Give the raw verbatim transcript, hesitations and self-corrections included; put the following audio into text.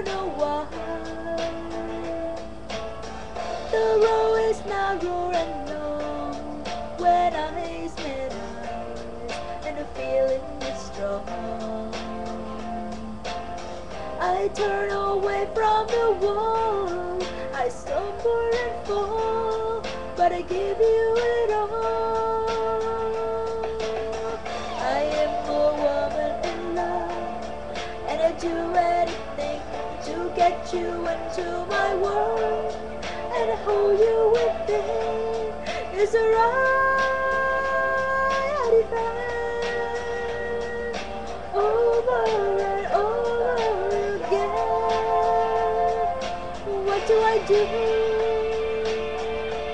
know why. The road is narrow and long when eyes met eyes and the feeling is strong. I turn away from the wall, I stumble and fall, but I give you it all. I am a woman in love, and I do anything to get you into my world and hold you within. It's a right defend over and over again. What do I do?